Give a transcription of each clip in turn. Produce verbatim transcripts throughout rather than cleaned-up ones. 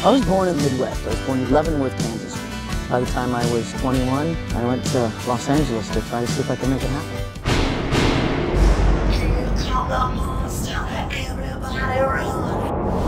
I was born in the Midwest. I was born in Leavenworth, Kansas. By the time I was twenty-one, I went to Los Angeles to try to see if I could make it happen. Everybody run.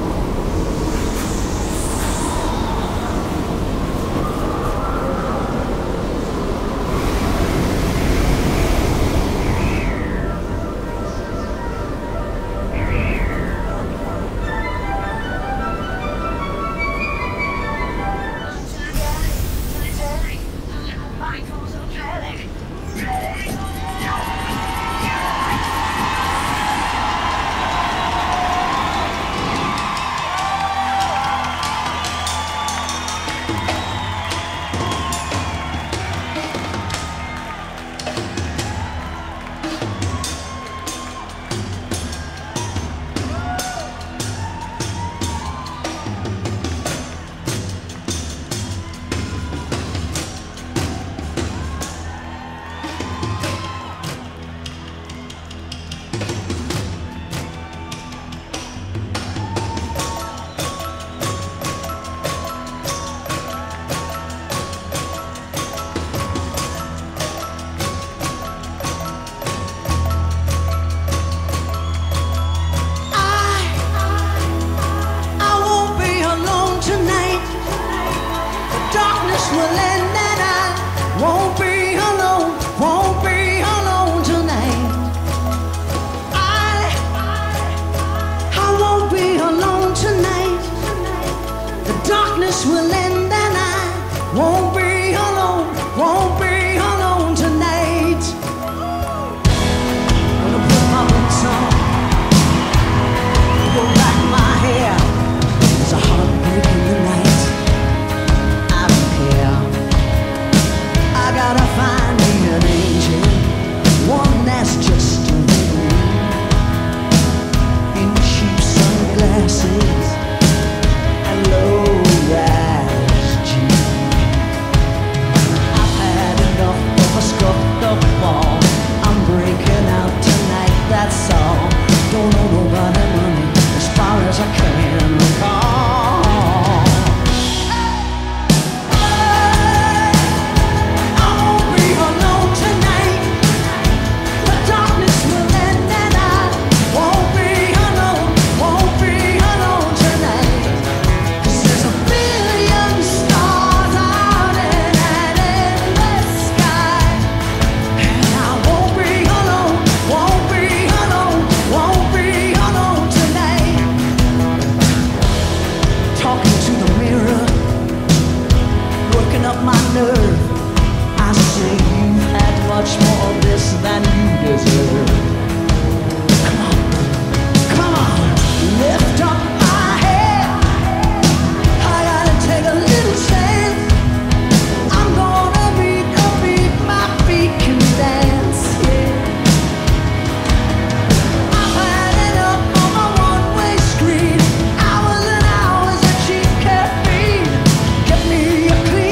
Will end and I won't be alone, won't be alone tonight. I, I won't be alone tonight. The darkness will end and I won't be alone, won't be alone tonight. I'm gonna put my boots on, go back my hair. There's a heartbreak in the night. I gotta find me an angel, one that's just a little in cheap sunglasses and low-rise jeans. I've had enough of a scuffed up wall. I'm breaking out tonight, that's all. Don't owe nobody money as far as I can recall. Up my nerve, I say you've had much more of this than you deserve. Come on, come on, lift up my head. I gotta take a little chance. I'm gonna be complete, my feet can dance. Yeah. I've had it up on my one-way screen, hours and hours of cheap caffeine. Get me a clean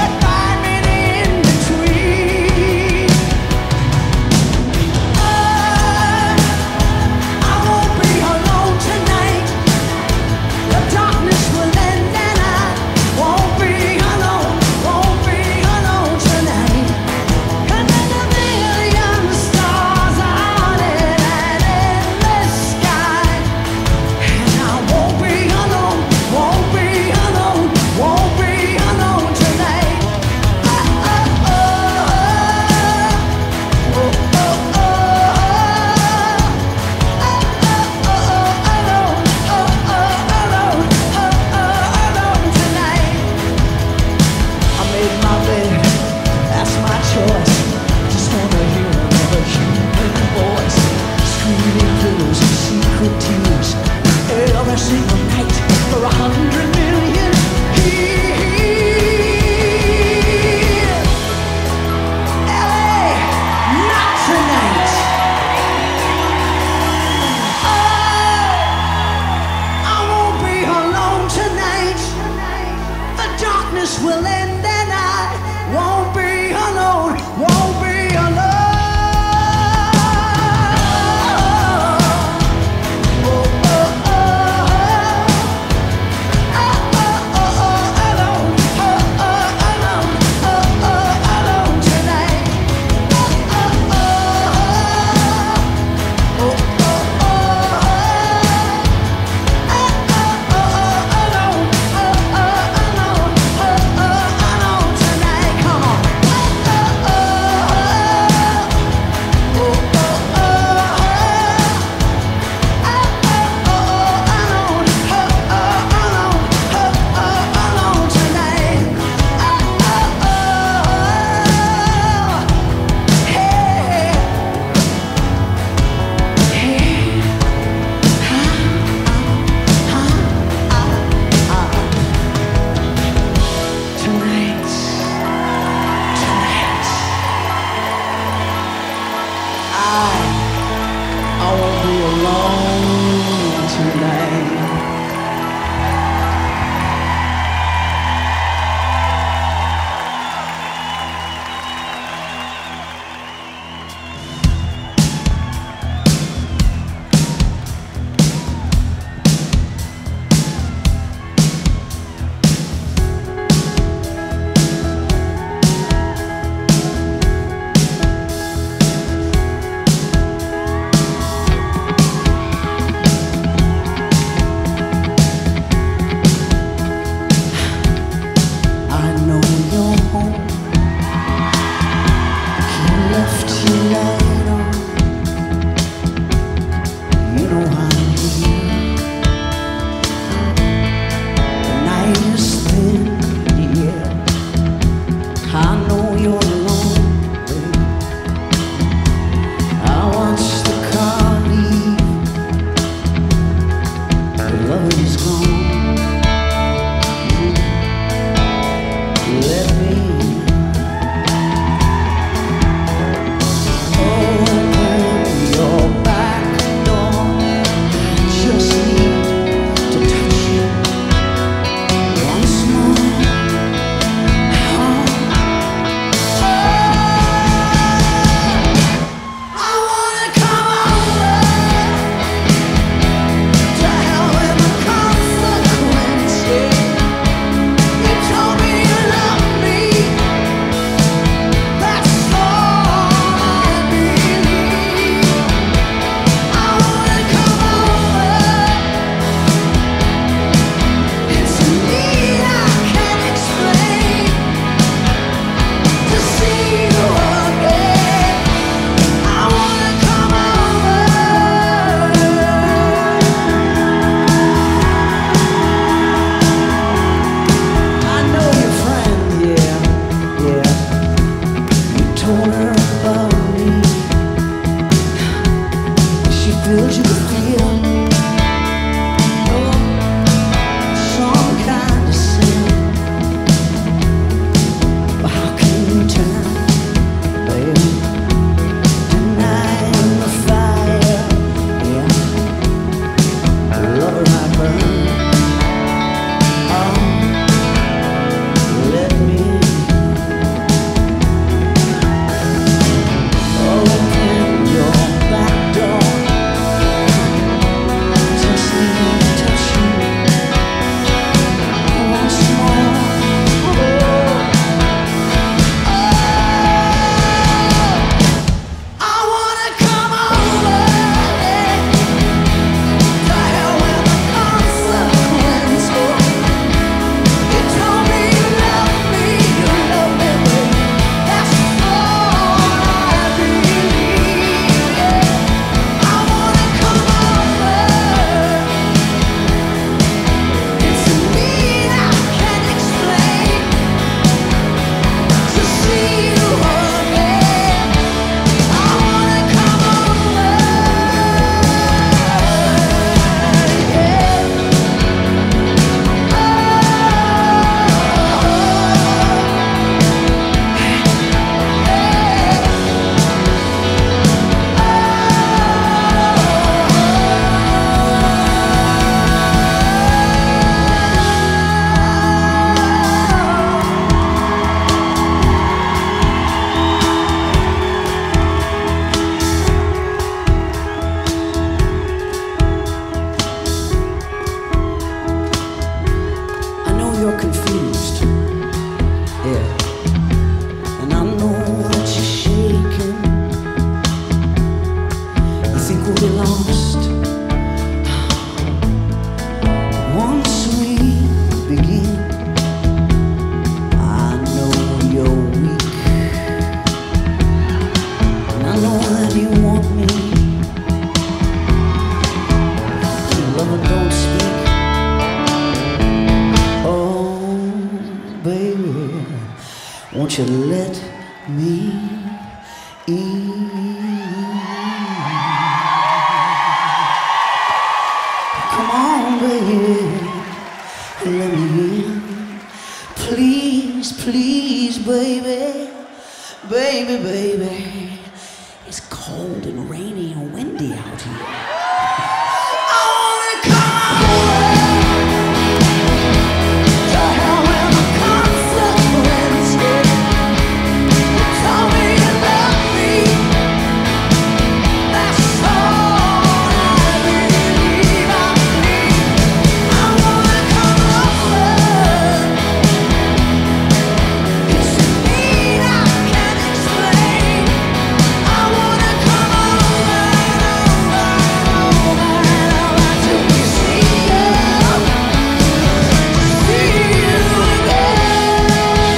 will end and I won't be alone, won't be alone. Oh, oh, oh, oh, oh, oh. Won't you let me in? Come on, baby, let me in. Please, please, baby, baby, baby. It's cold and rainy and windy out here. I wanna come away. To hell with the consequences. Tell me you love me. That's all I believe I need. I wanna come over. It's a need I can't explain. I wanna come over and over and over and over till we see you, see you again.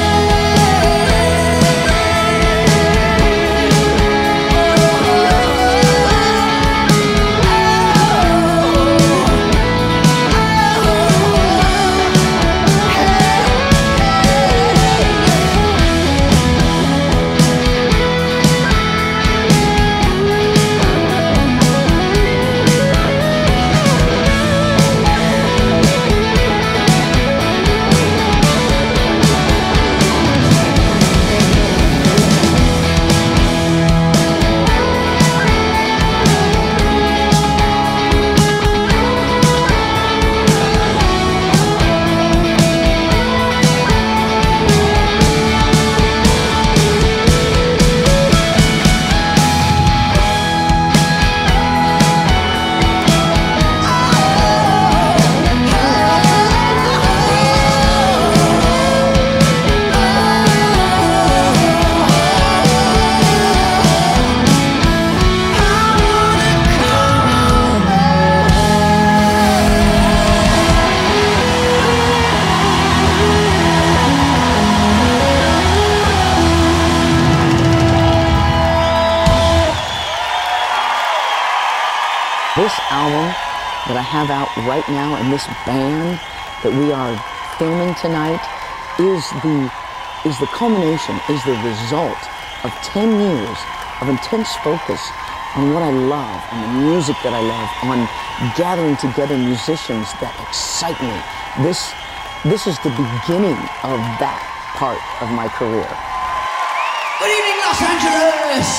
This album that I have out right now and this band that we are filming tonight is the, is the culmination, is the result of ten years of intense focus on what I love, on the music that I love, on gathering together musicians that excite me. This, this is the beginning of that part of my career. Good evening, Los Angeles!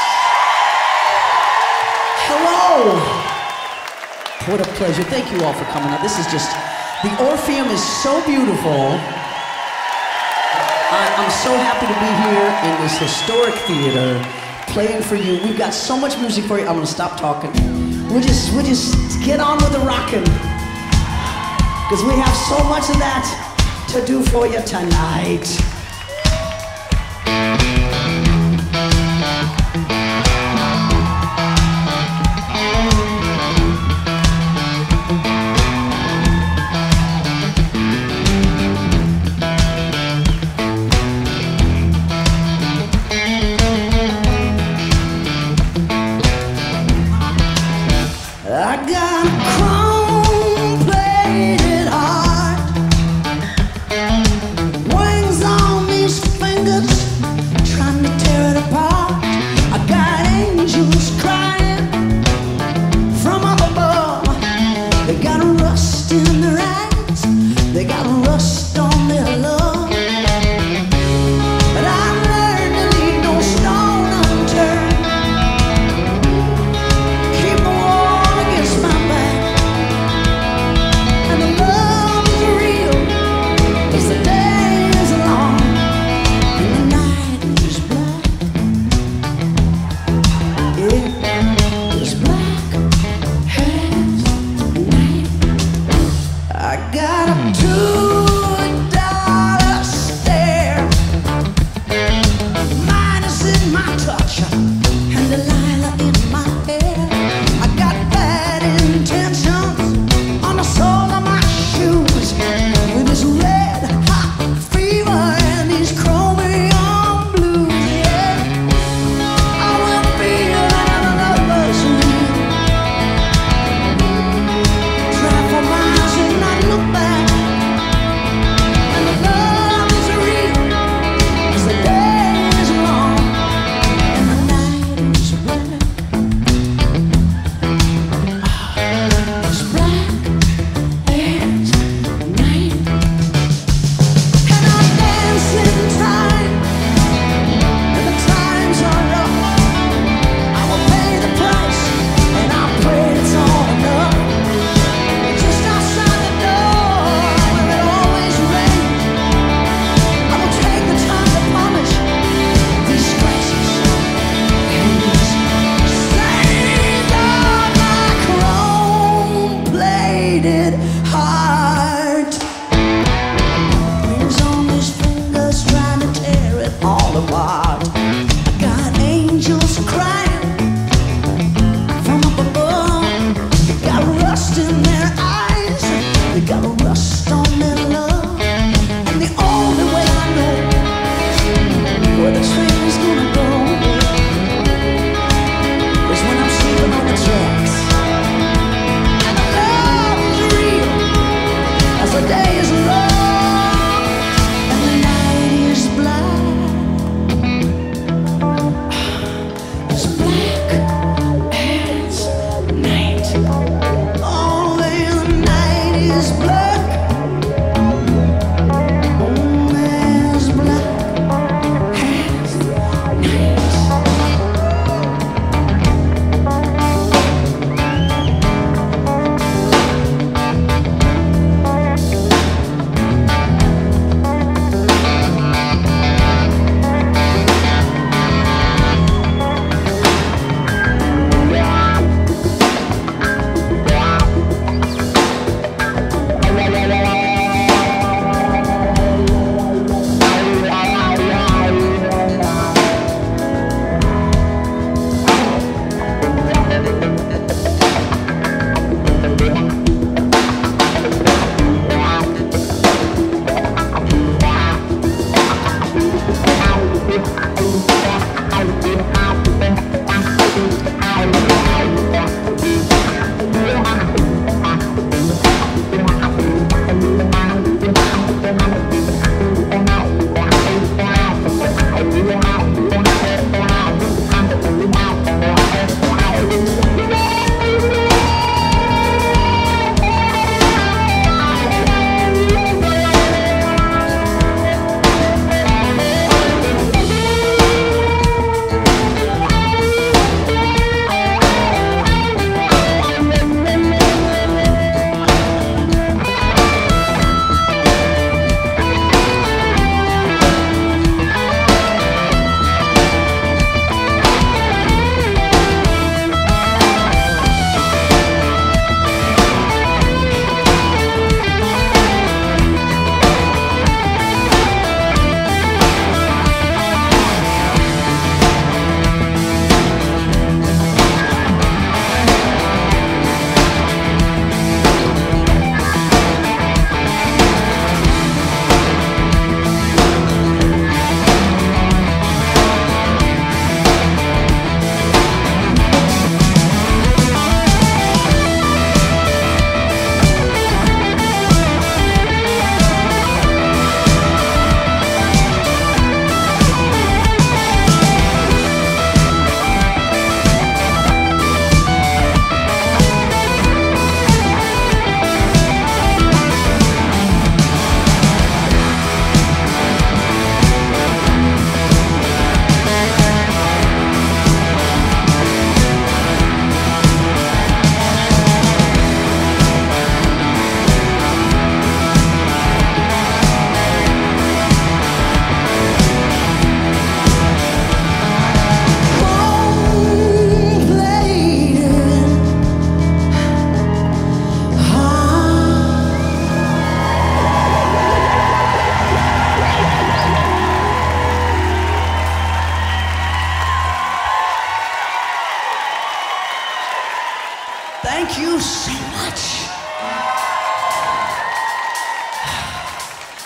Hello! What a pleasure. Thank you all for coming out. This is just, the Orpheum is so beautiful. I, I'm so happy to be here in this historic theater, playing for you. We've got so much music for you. I'm gonna stop talking. We'll just, we'll just get on with the rockin'. Because we have so much of that to do for you tonight. I got a chrome-plated heart, wings on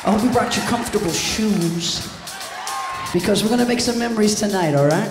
I hope you brought your comfortable shoes, because we're gonna make some memories tonight, all right?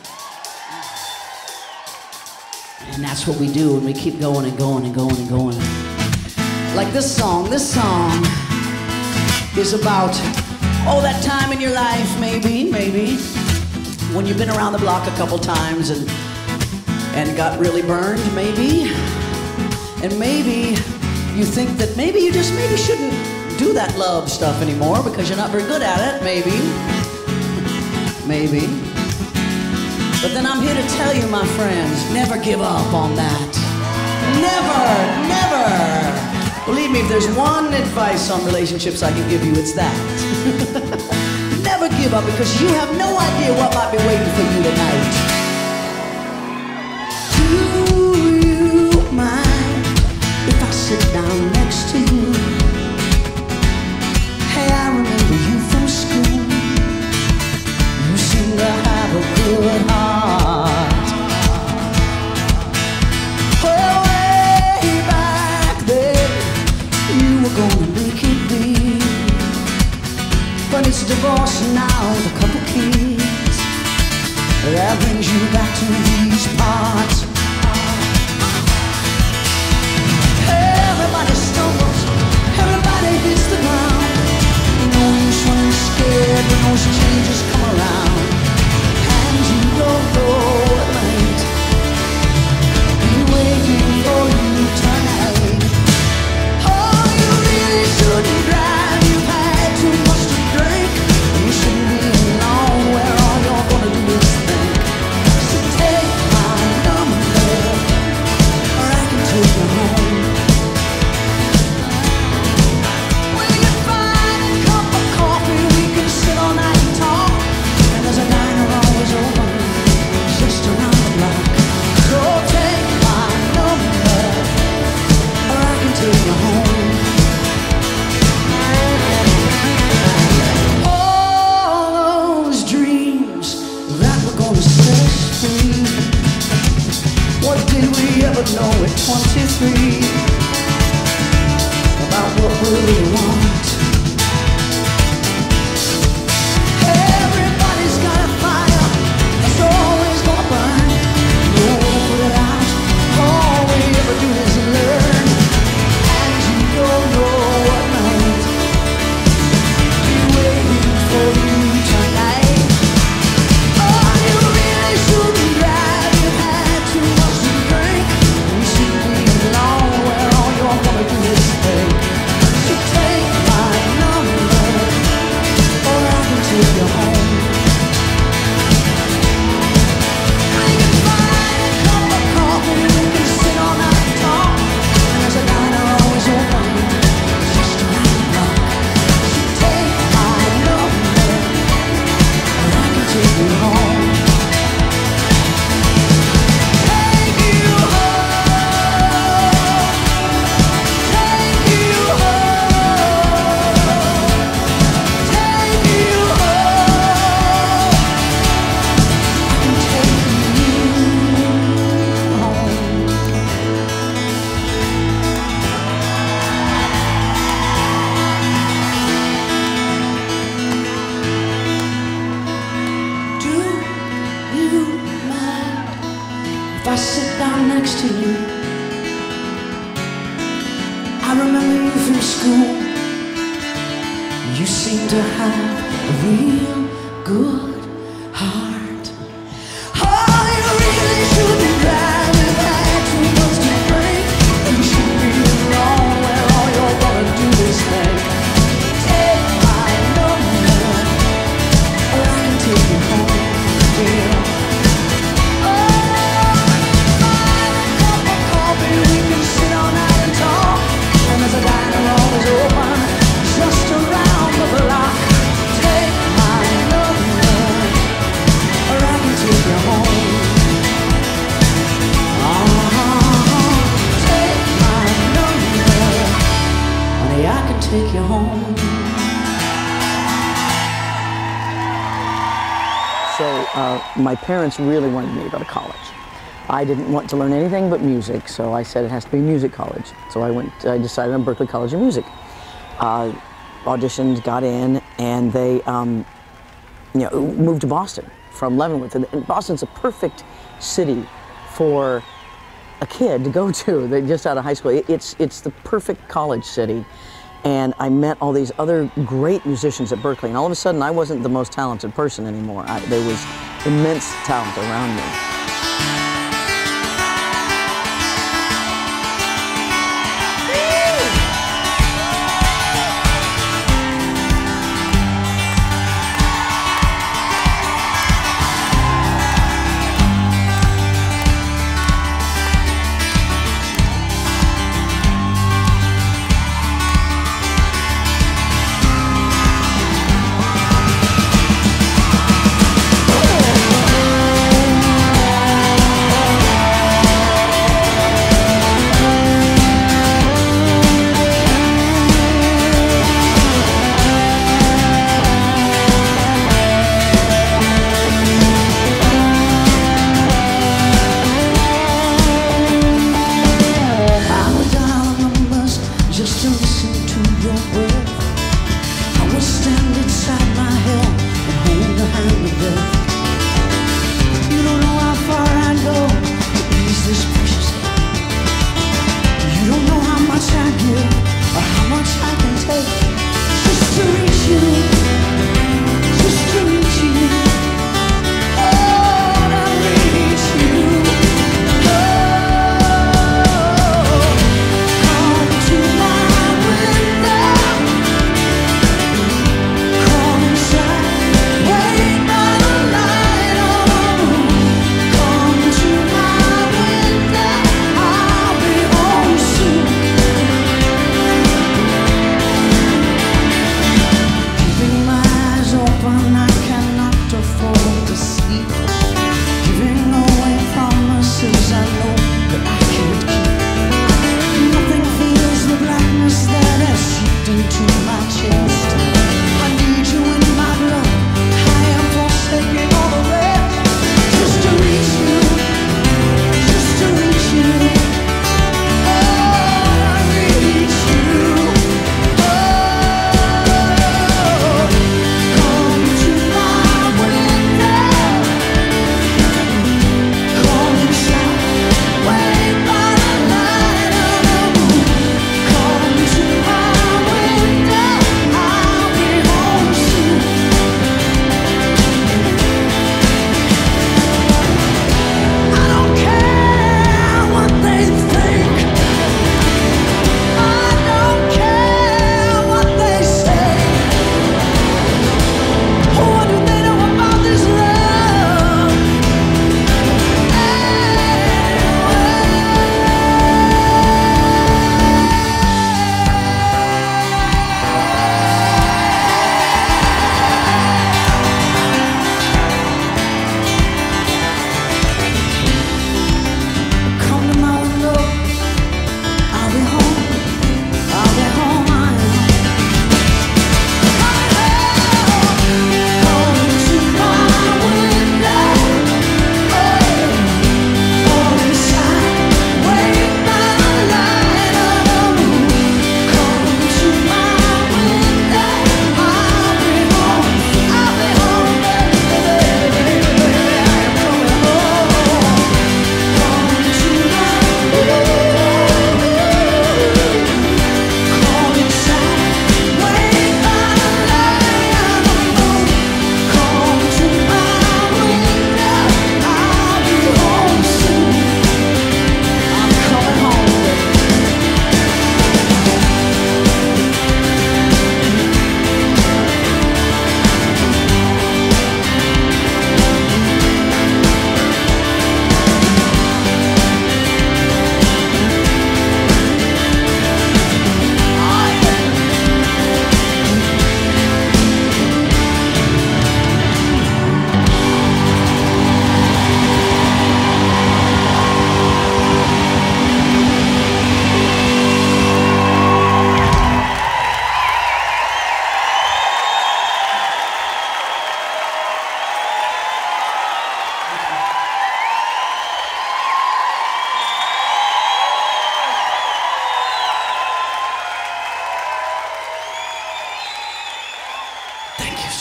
And that's what we do, and we keep going and going and going and going. Like this song, this song is about, oh, that time in your life, maybe, maybe, when you've been around the block a couple times and, and got really burned, maybe. And maybe you think that maybe you just maybe shouldn't do that love stuff anymore because you're not very good at it, maybe. Maybe. But then I'm here to tell you, my friends, never give up on that. Never, never. Believe me, if there's one advice on relationships I can give you, it's that. Never give up, because you have no idea what might be waiting for you tonight. Do you mind if I sit down next to you? Hey, I remember you from school. You seem to have a good heart. Well, way back then, you were gonna make it big, but it's divorce now with a couple kids. That brings you back to these parts. Everybody stumbles, everybody hits the ground. No use running scared when those changes come around. And you don't know what might be waiting for you tonight. Oh, you really shouldn't drive, you've had too much to drink. You shouldn't be alone where all you're gonna do is think. So take my number, or I can take you home. Know at twenty-three about what we want. Everybody's got a fire that's always gonna burn. You won't put it out. All we ever do is learn. And you don't know what might be waiting for you tonight. Oh, you really shouldn't drive. You've had too much to drink. If I sit down next to you, I remember you from school. You seem to have a real good heart. Oh, you really shouldn't drive. You've had too much to drink. You should be alone where all you're gonna do is think. Take my number, or I can take you home, dear. We can sit all night and talk, and there's a diner always open just around the block. Take my number, or I can take you home. Uh-huh. Take my number, honey, I can take you home. So uh, my parents really wanted me to go to college. I didn't want to learn anything but music, so I said it has to be music college. So I went. I decided on Berklee College of Music. Uh, auditioned, got in, and they um, you know, moved to Boston from Leavenworth. And Boston's a perfect city for a kid to go to. They're just out of high school. It's, it's the perfect college city. And I met all these other great musicians at Berklee. And all of a sudden, I wasn't the most talented person anymore. I, there was immense talent around me.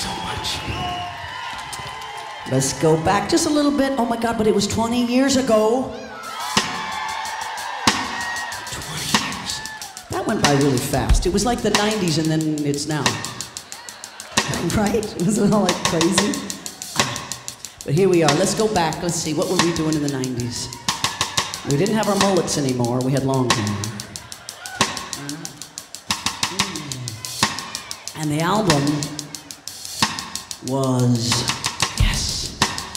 so much. Let's go back just a little bit. Oh my God, but it was twenty years ago. twenty years. That went by really fast. It was like the nineties and then it's now. Right? Wasn't it all like crazy? But here we are. Let's go back. Let's see. What were we doing in the nineties? We didn't have our mullets anymore. We had long hair. And the album was, yes,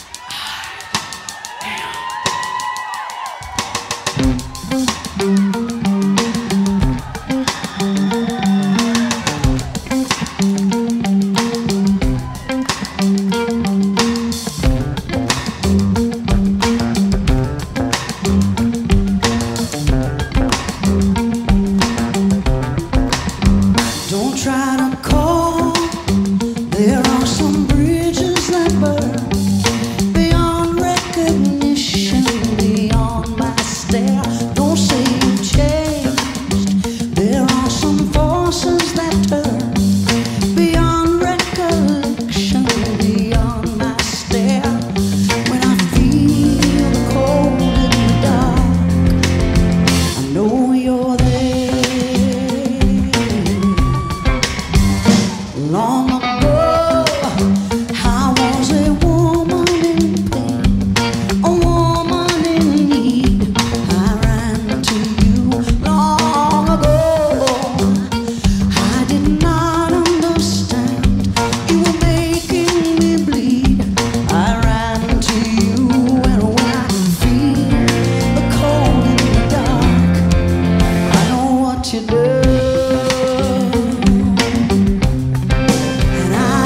don't try to call. There are some bridges that burn beyond recognition, beyond my stare. Don't say you've changed. There are some forces that turn beyond recollection, beyond my stare. When I feel the cold in the dark, I know you're there. Long ago, I was a woman in pain, a woman in need. I ran to you long ago. I did not understand. You were making me bleed. I ran to you, and when I feel the cold in the dark, I know what you do. And I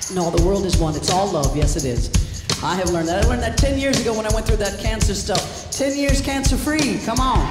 No, the world is one. It's all love. Yes, it is. I have learned that. I learned that ten years ago when I went through that cancer stuff. ten years cancer-free. Come on.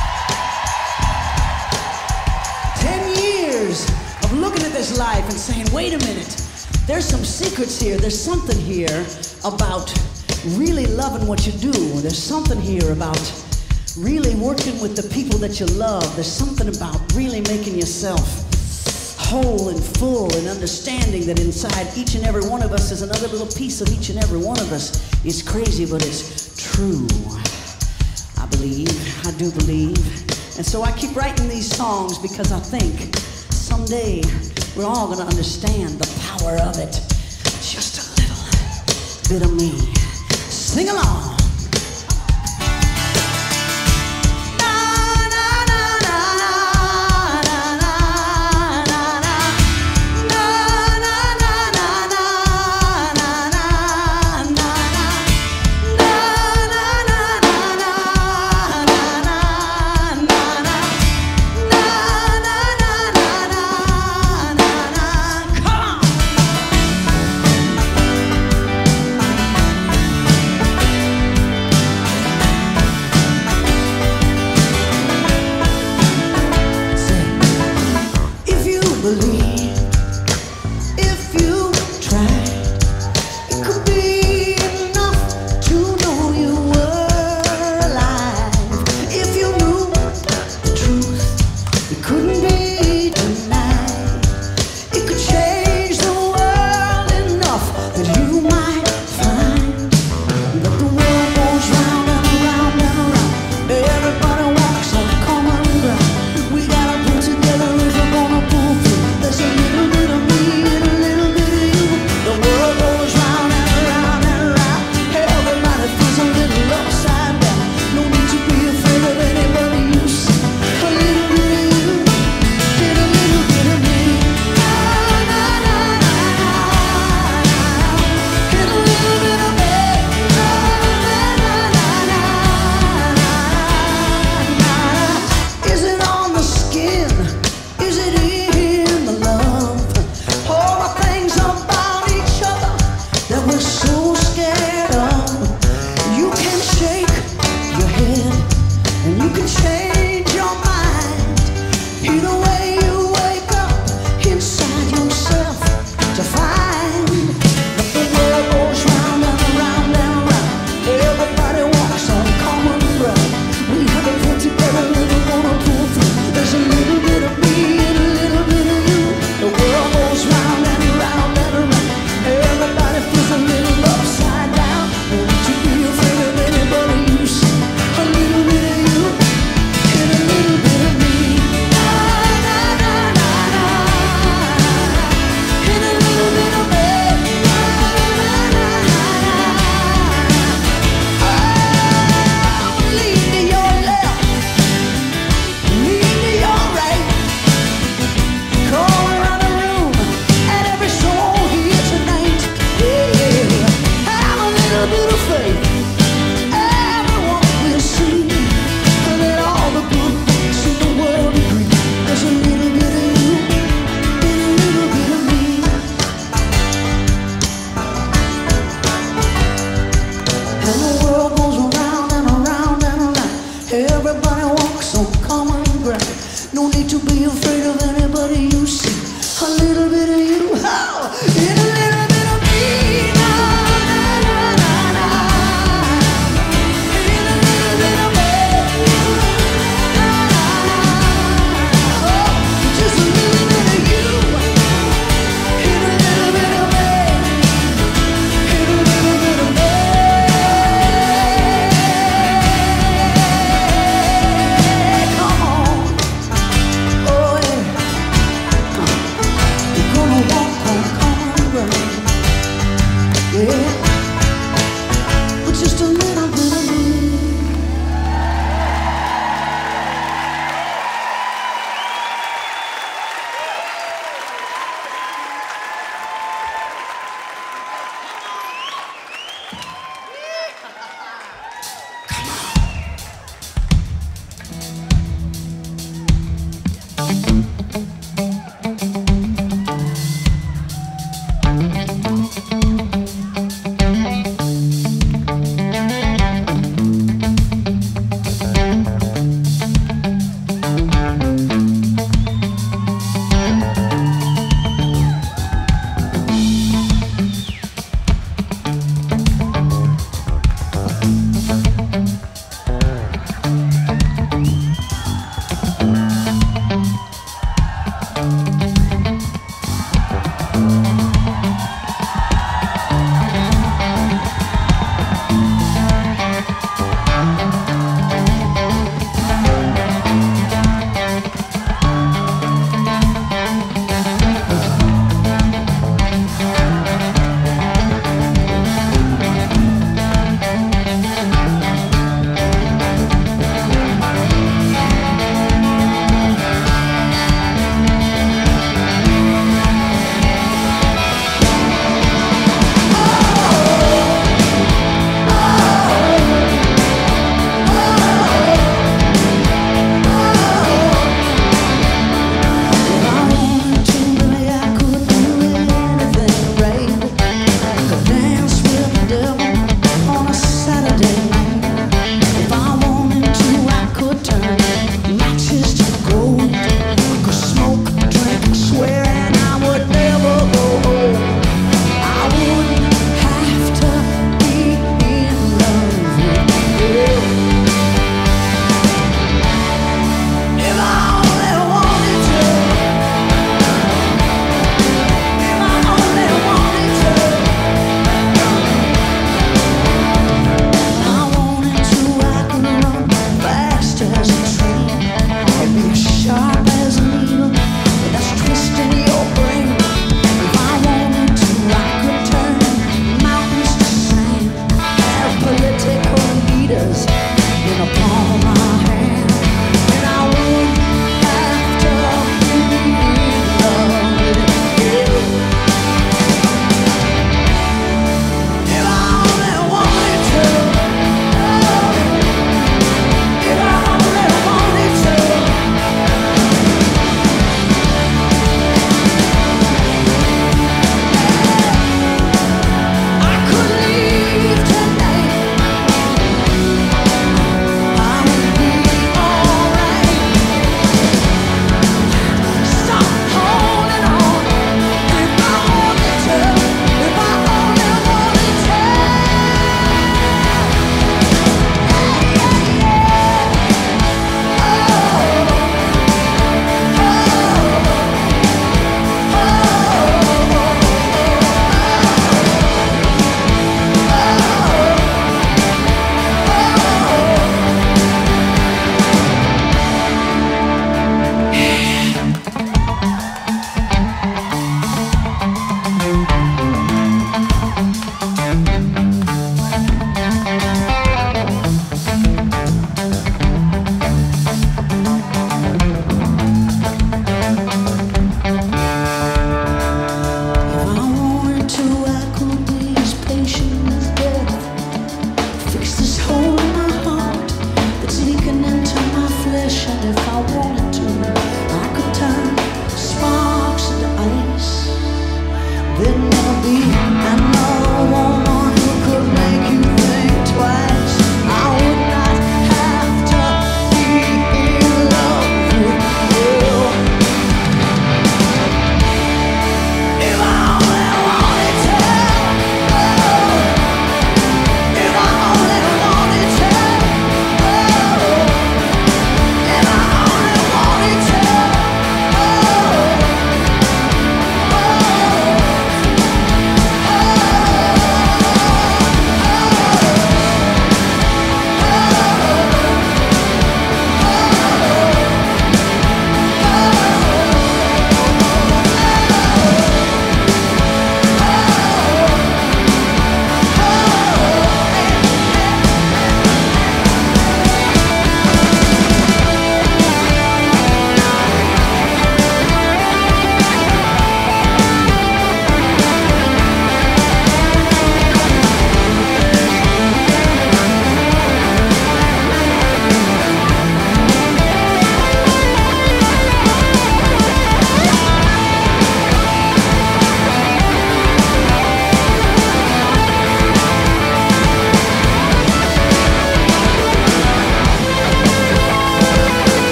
ten years of looking at this life and saying, wait a minute. There's some secrets here. There's something here about really loving what you do. There's something here about really working with the people that you love. There's something about really making yourself whole and full and understanding that inside each and every one of us is another little piece of each and every one of us. It's crazy, but it's true. I believe, I do believe. And so I keep writing these songs because I think someday we're all gonna understand the power of it. Just a little bit of me. Sing along. There's a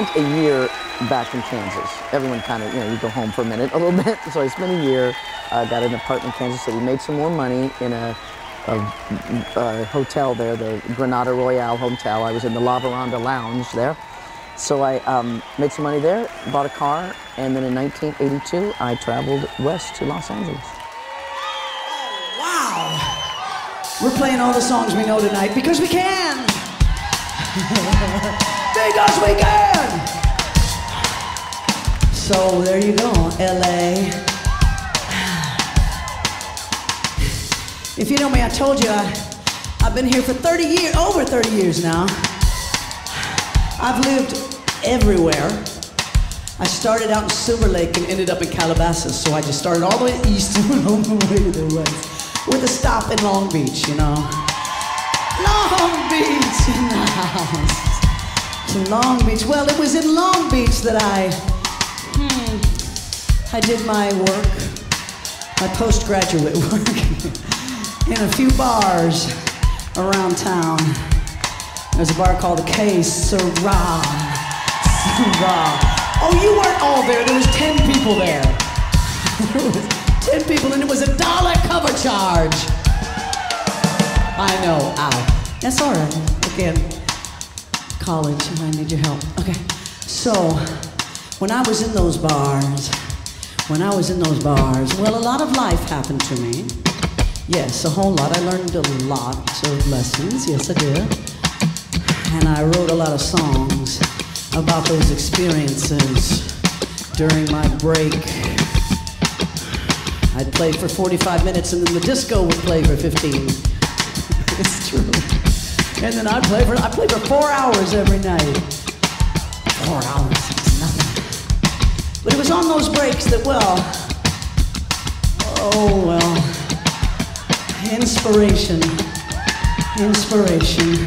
spent a year back in Kansas. Everyone kind of, you know, you go home for a minute, a little bit. So I spent a year, uh, got an apartment in Kansas City, made some more money in a, a, a hotel there, the Granada Royale Hotel. I was in the La Veranda Lounge there. So I um, made some money there, bought a car, and then in nineteen eighty-two, I traveled west to Los Angeles. Oh, wow! We're playing all the songs we know tonight because we can! Because we can! So there you go, L A. If you know me, I told you I, I've been here for thirty years, over thirty years now. I've lived everywhere. I started out in Silver Lake and ended up in Calabasas, so I just started all the way east and went all the way to the west, with a stop in Long Beach, you know. Long Beach in the house. To Long Beach. Well, it was in Long Beach that I, hmm, I did my work, my postgraduate work, in a few bars around town. There's a bar called the K Sarah. Sarah. Oh, you weren't all there. There was ten people there. There was ten people, and it was a dollar cover charge. I know. Ow. That's all right. Again, college. I need your help. Okay. So, when I was in those bars, when I was in those bars, well, a lot of life happened to me. Yes, a whole lot. I learned a lot of lessons. Yes, I did. And I wrote a lot of songs about those experiences during my break. I'd play for forty-five minutes and then the disco would play for fifteen. It's true. And then I'd play for, I'd play for four hours every night. Four hours, it's nothing. But it was on those breaks that, well, oh well, inspiration, inspiration.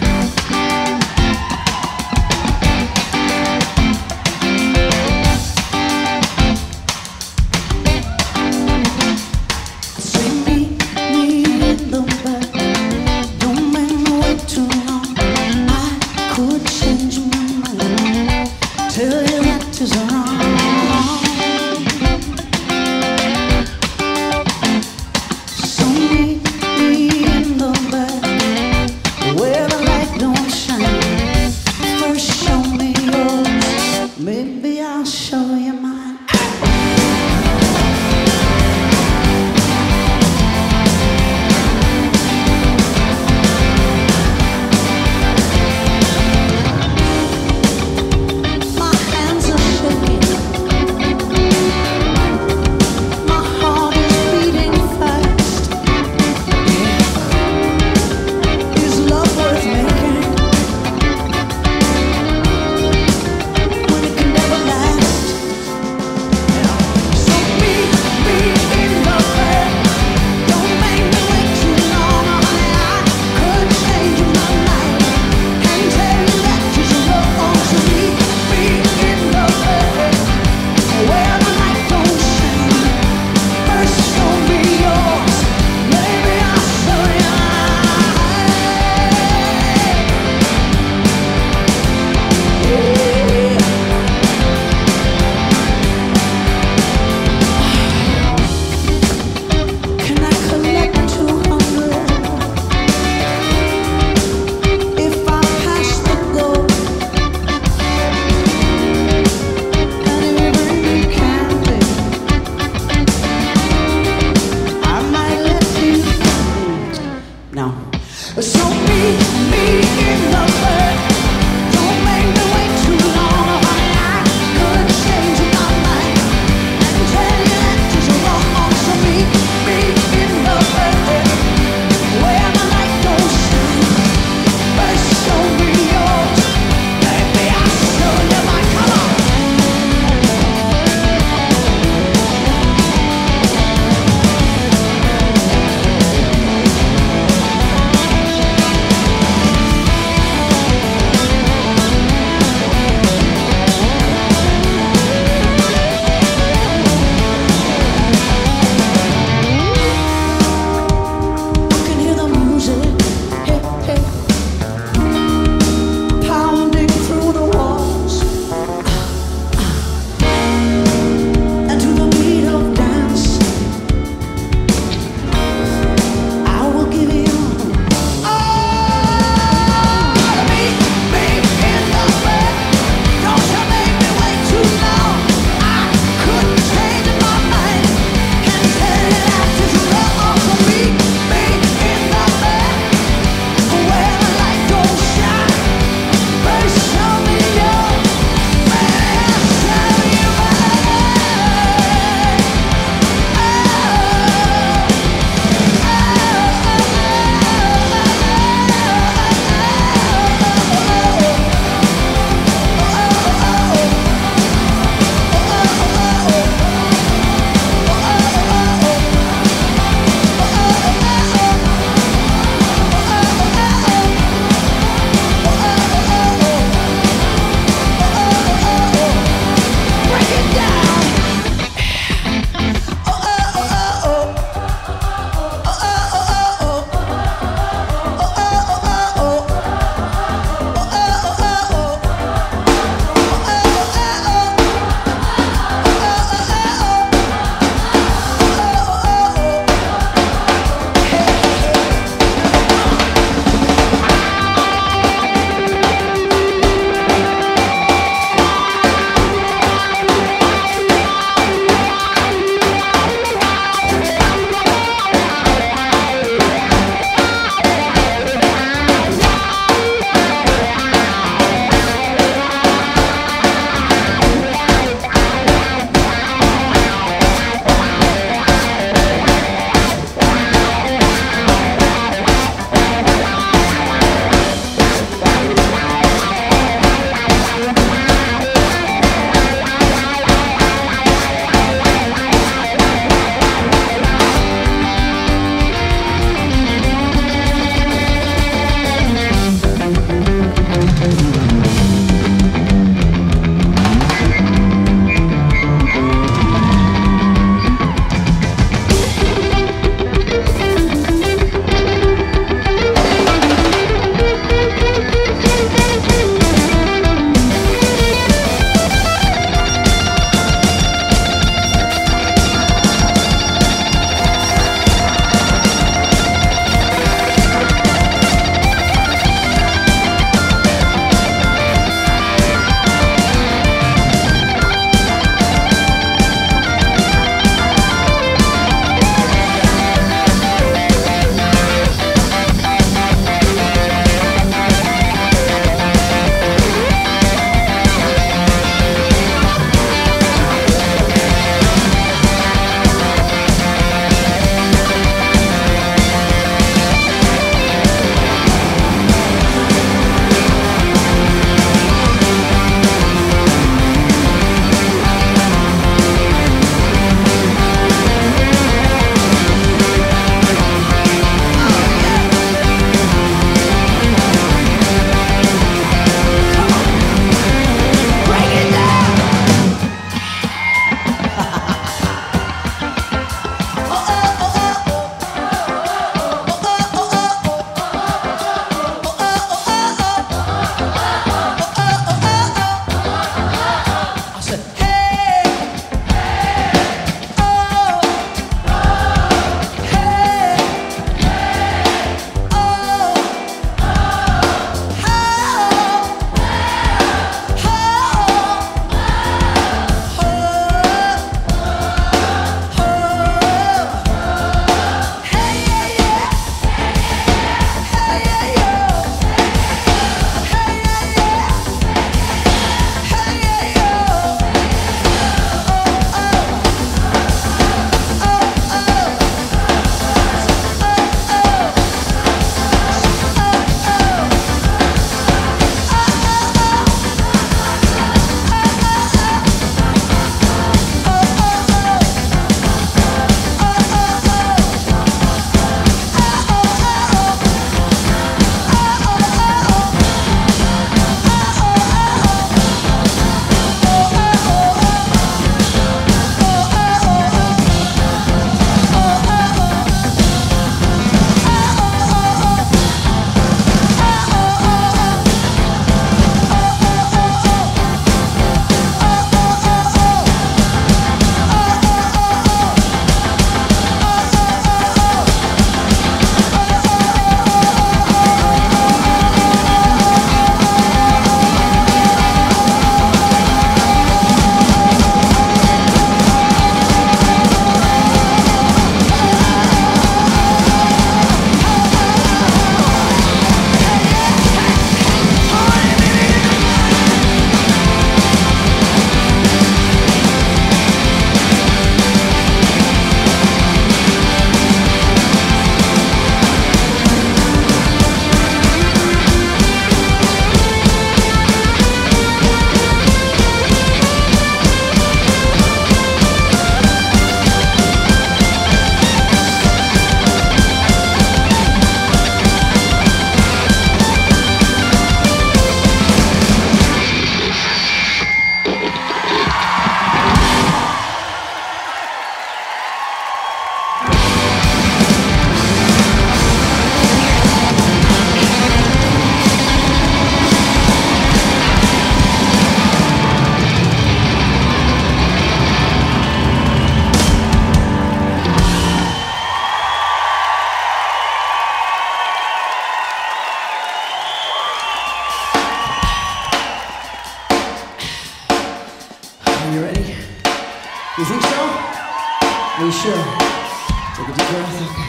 You think so? Are you sure? Take a deep breath, okay.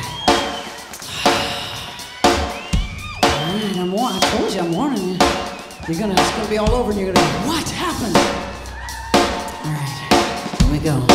Alright, I'm warning. I told you I'm warning you. You're gonna, it's gonna be all over and you're gonna go, what happened? Alright, here we go.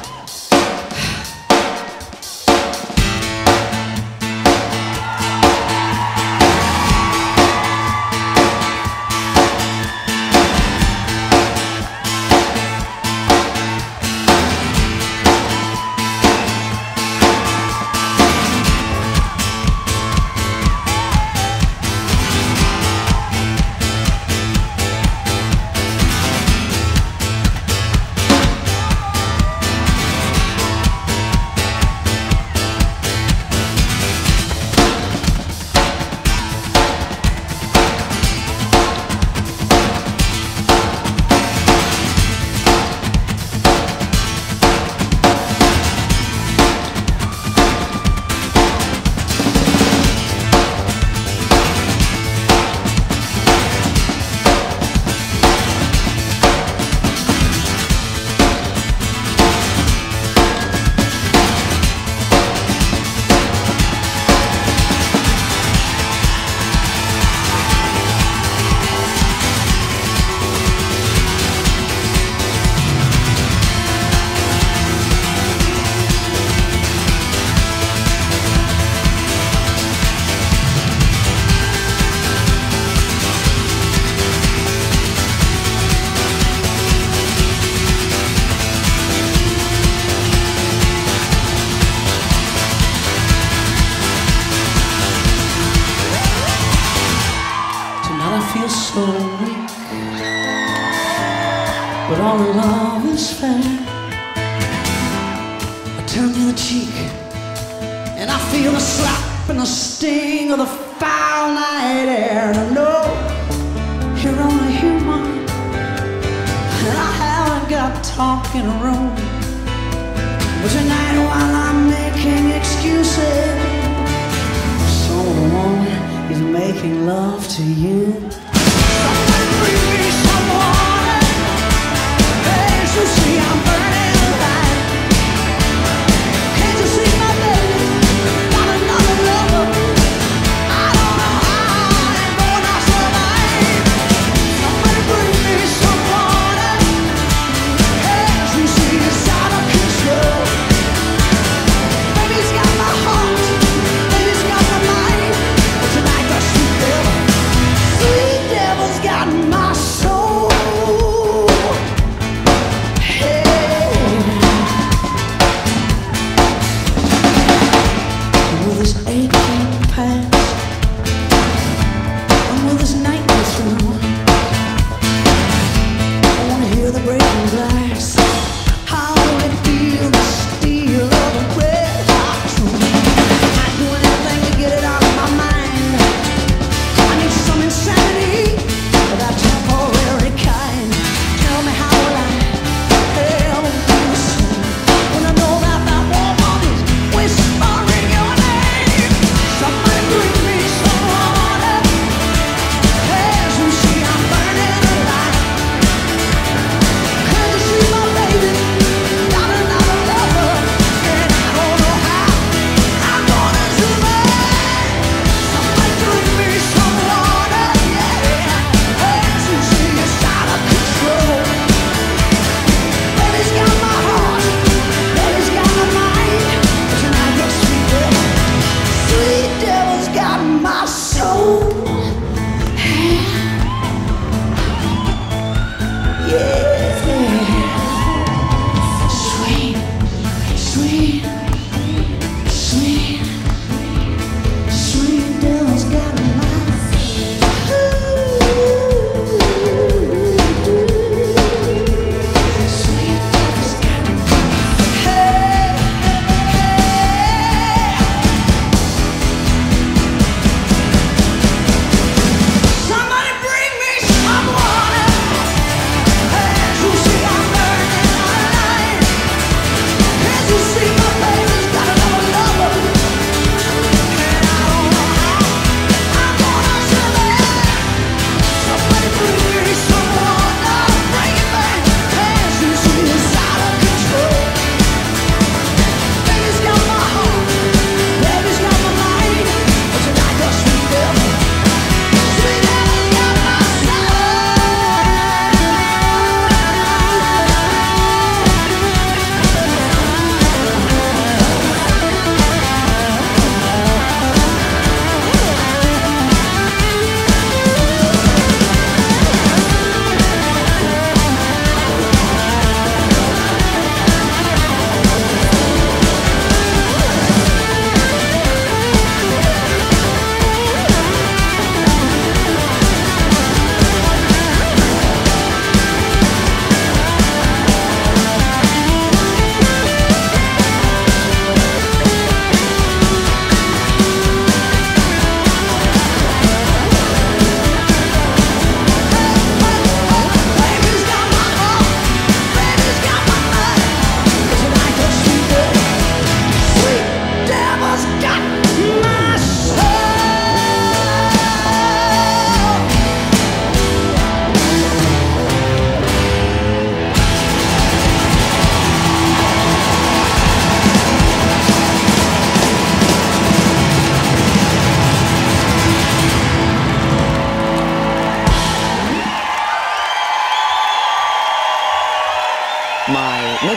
So weak, but all in love is fair. I turn the other cheek, and I feel the slap and the sting of the foul night air. And I know you're only human, and I haven't got talking room. But tonight, while I'm making excuses, someone is making love to you. You see I'm burning alive. Can't you see my baby got another lover? I don't know how I'm gonna survive. Somebody bring me some water. Can't you see it's out of control? Baby's got my heart, baby's got my mind, but tonight the sweet girl, sweet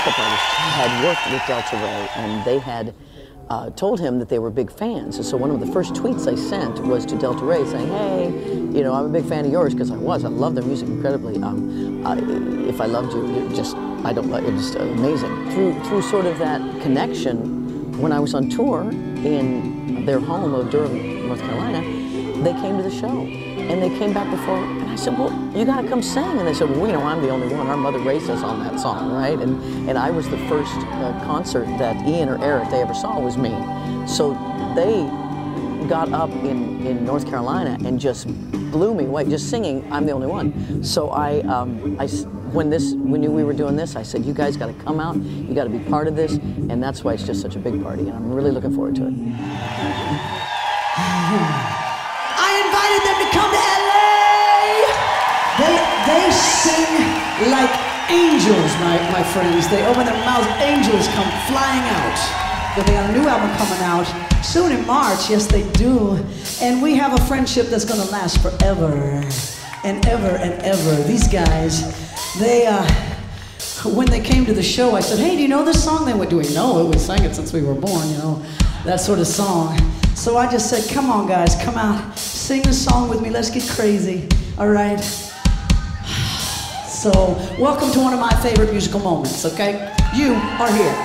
makeup artist had worked with Delta Ray, and they had uh, told him that they were big fans. And so one of the first tweets I sent was to Delta Ray saying, hey, you know, I'm a big fan of yours, because I was. I love their music incredibly. Um, I, if I loved you, you just, I don't like, it's just amazing. Through, through sort of that connection, when I was on tour in their home of Durham, North Carolina, they came to the show. And they came back before, and I said, well, you gotta come sing. And they said, well, you know, I'm the only one. Our mother raised us on that song, right? And, and I was the first uh, concert that Ian or Eric they ever saw was me. So they got up in, in North Carolina and just blew me away, just singing, I'm the only one. So I, um, I, when this, we knew we were doing this, I said, you guys gotta come out, you gotta be part of this, and that's why it's just such a big party, and I'm really looking forward to it. I invited them to come to L A. They, they sing like angels, my, my friends. They open their mouths, angels come flying out. But they got a new album coming out soon in March, yes they do. And we have a friendship that's gonna last forever and ever and ever. These guys, they, uh, when they came to the show, I said, hey, do you know this song? They went, do we know it? We sang it since we were born, you know, that sort of song. So I just said, come on guys, come out, sing the song with me, let's get crazy, all right? So, welcome to one of my favorite musical moments, okay? You are here.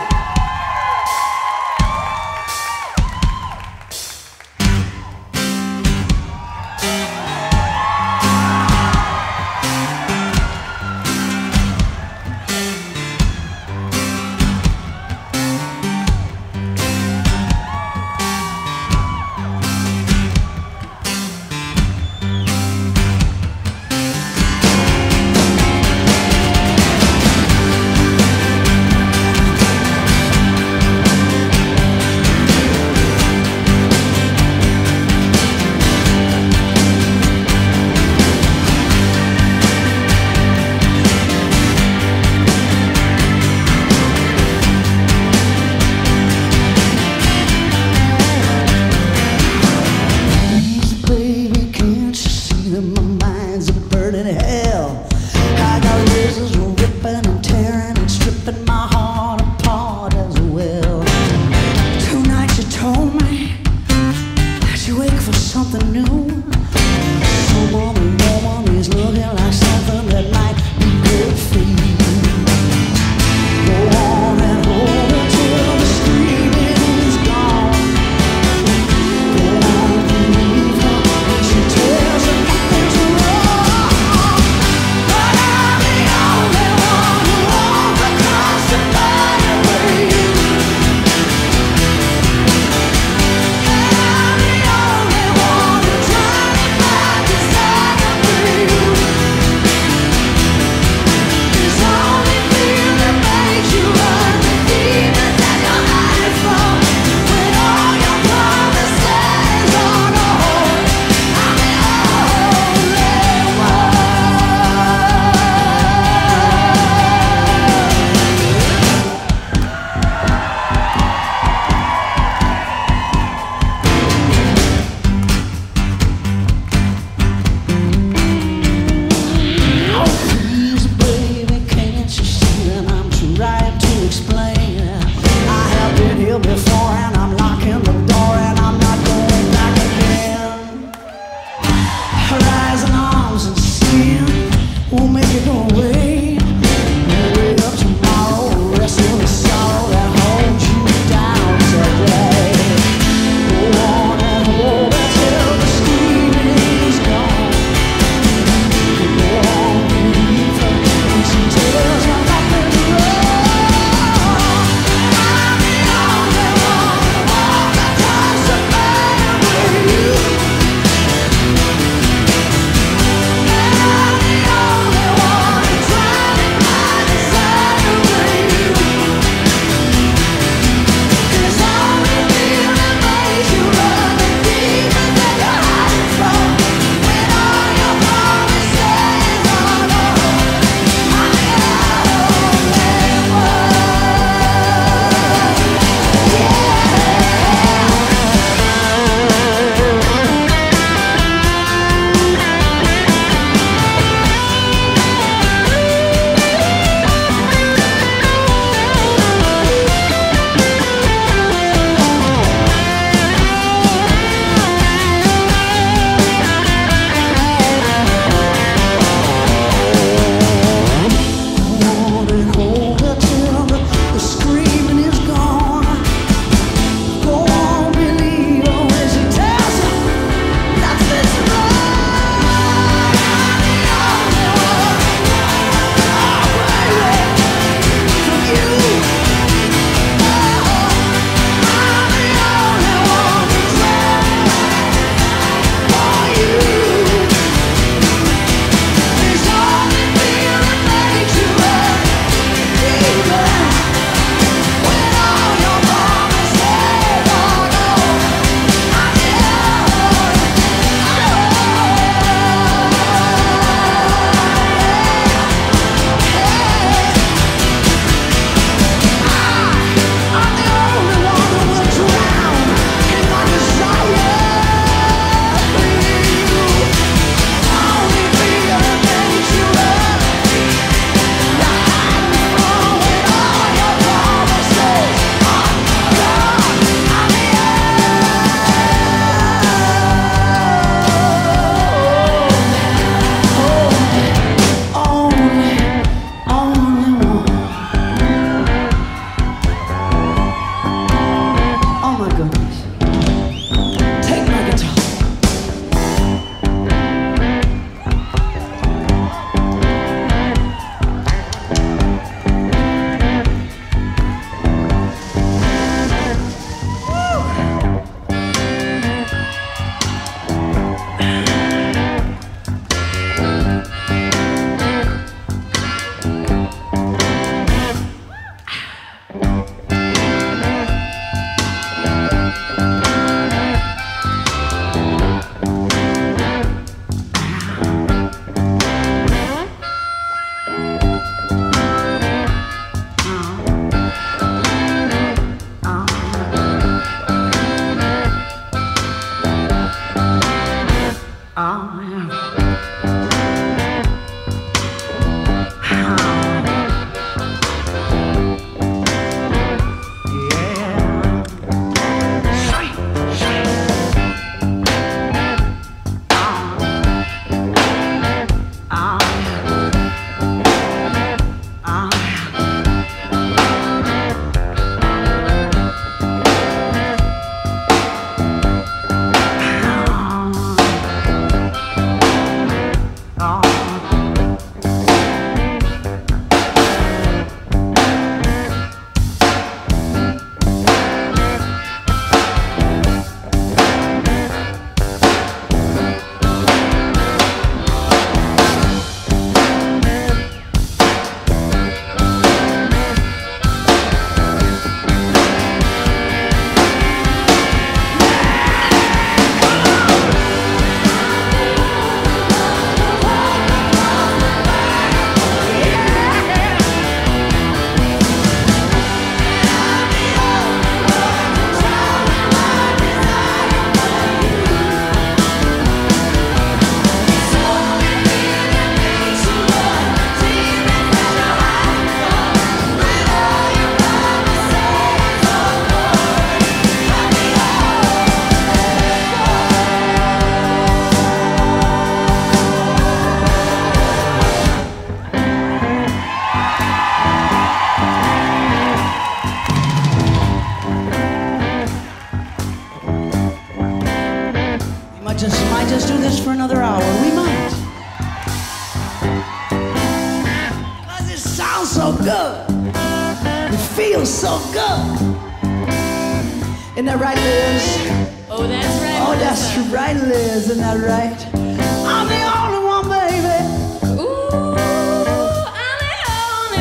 feels so good. Isn't that right, Liz? Oh, that's right. Oh, that's right, Liz. Isn't that right? I'm the only one, baby. Ooh, I'm the only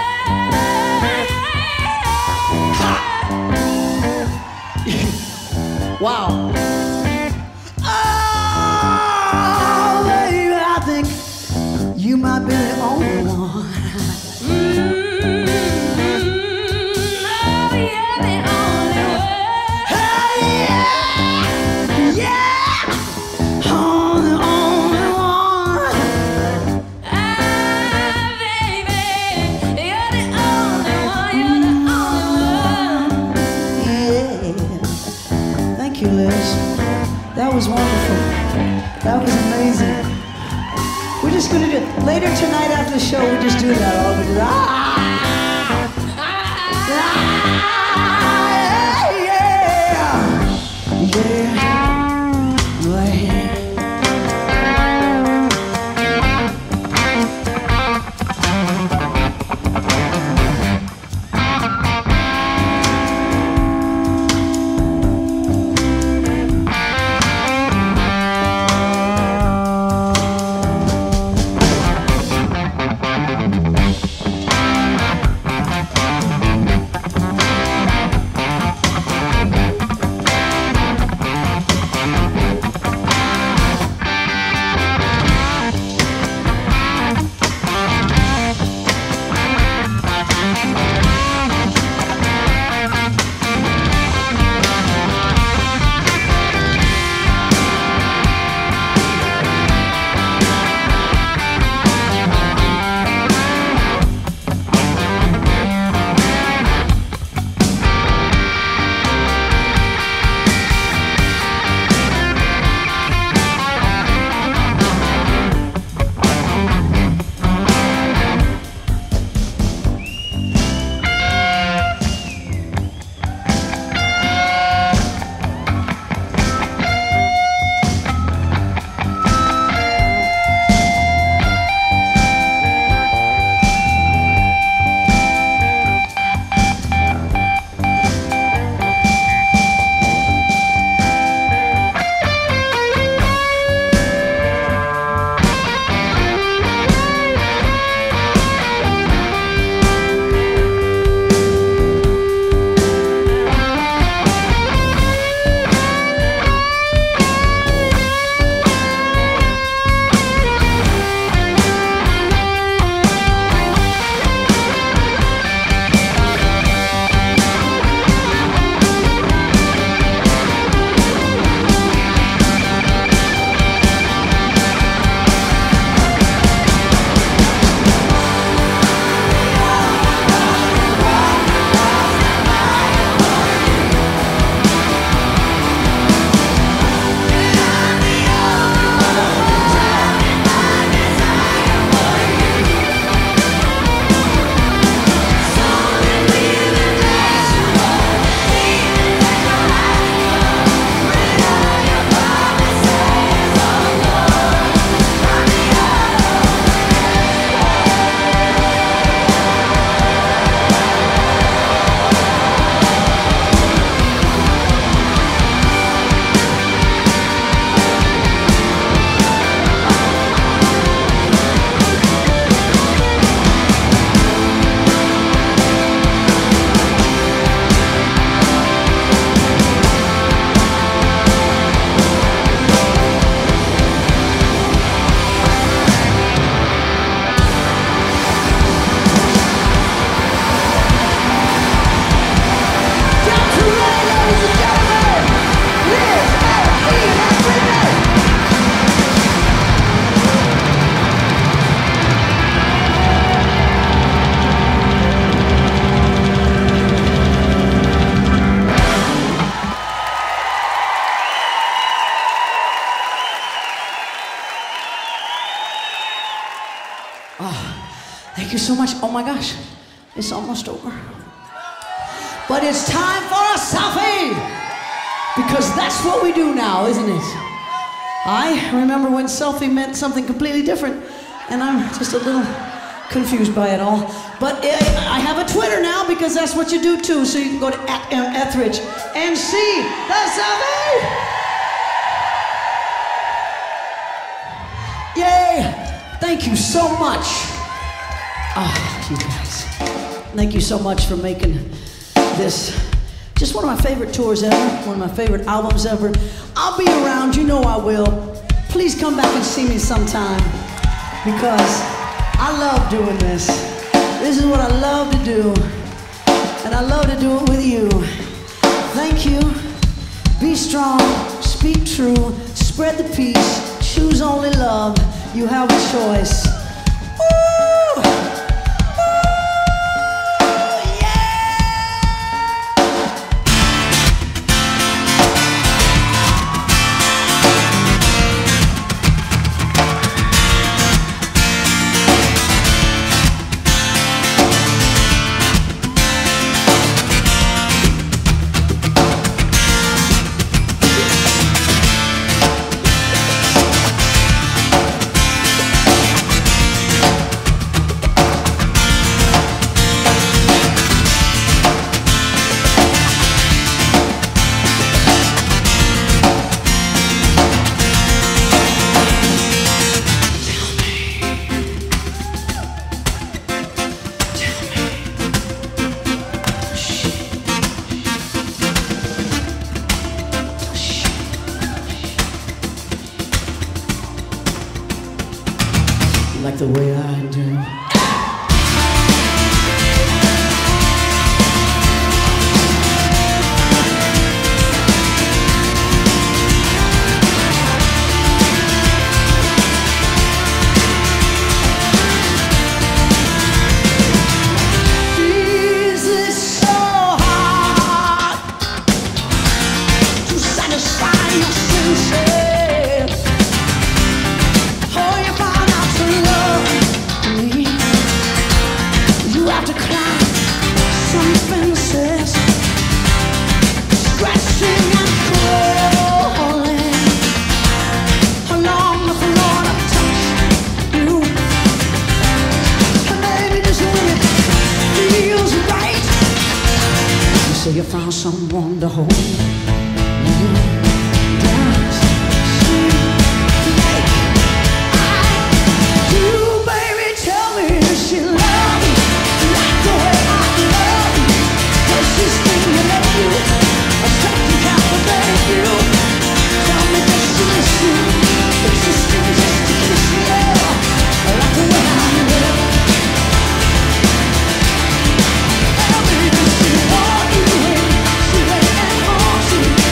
one. Wow. Oh, baby, I think you might be the only one. Mm-hmm. Oh, you're the only one. Hey, yeah, yeah. I'm the only one. Ah, baby, you're the only one. You're the only one. Yeah. Thank you, Liz. That was wonderful. That was amazing. We're just gonna do it later tonight after the show. We just do that all. We do ah, ah, yeah, yeah, yeah. Thank you so much. Oh my gosh, it's almost over. But it's time for a selfie! Because that's what we do now, isn't it? I remember when selfie meant something completely different, and I'm just a little confused by it all. But I have a Twitter now because that's what you do too. So you can go to at M Etheridge and see the survey. Yay! Thank you so much. Oh, you guys. Thank you so much for making this just one of my favorite tours ever, one of my favorite albums ever. I'll be around, you know I will. Please come back and see me sometime because I love doing this. This is what I love to do, and I love to do it with you. Thank you. Be strong, speak true, spread the peace, choose only love. You have a choice. Woo! Like the way I do. Is it so hard to satisfy your senses? So you found someone to hold you. Dance, sing, make. I do, baby, tell me if she loves you like the way I love you. Does she stimulate you or take you, captivate you? Tell me, does she miss you? Is she still just to kiss you? Like the way I love you. Tell me, does she want you? She ain't want you.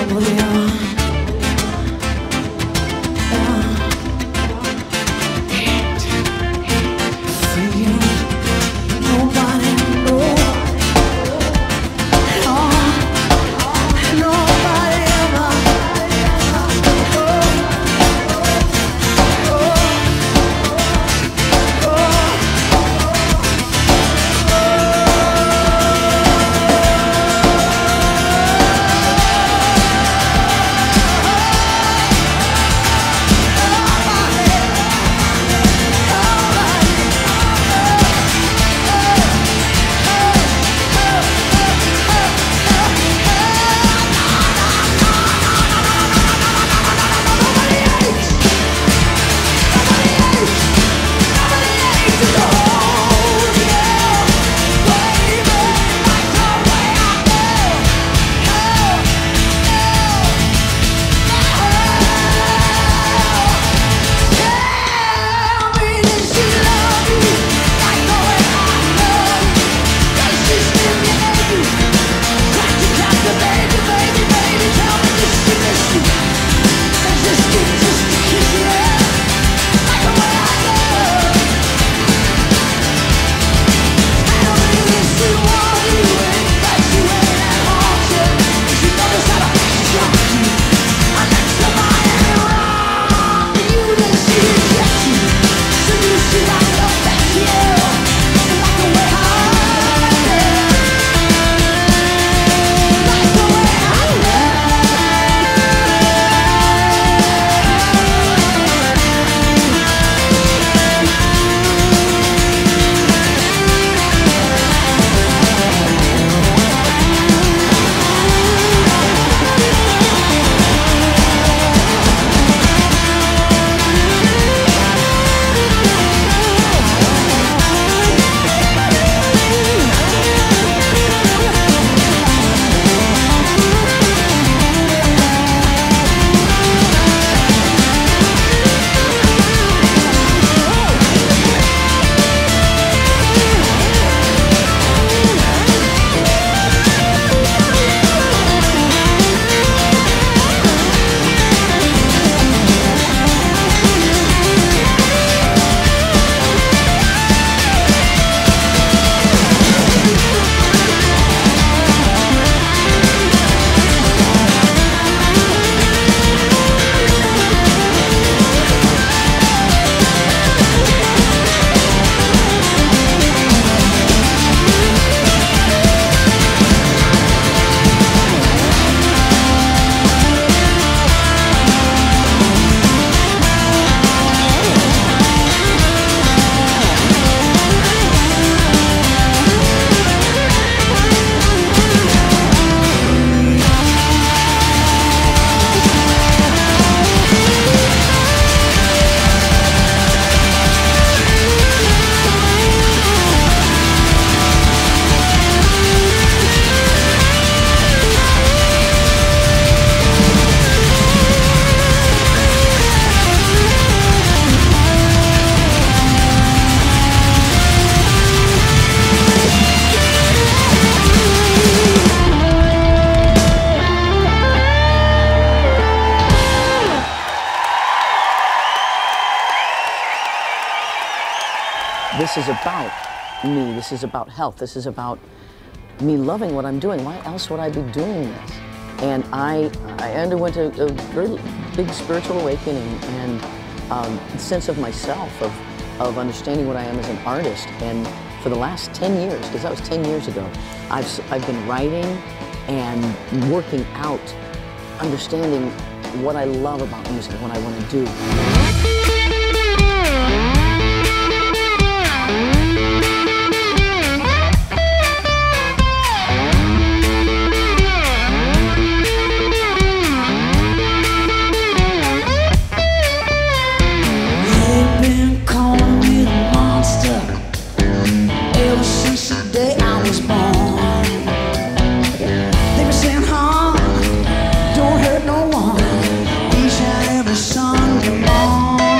This is about me. This is about health. This is about me loving what I'm doing. Why else would I be doing this? And I, I underwent a, a very big spiritual awakening and um, sense of myself, of, of understanding what I am as an artist. And for the last ten years, because that was ten years ago, I've, I've been writing and working out, understanding what I love about music, what I want to do. Son, come on.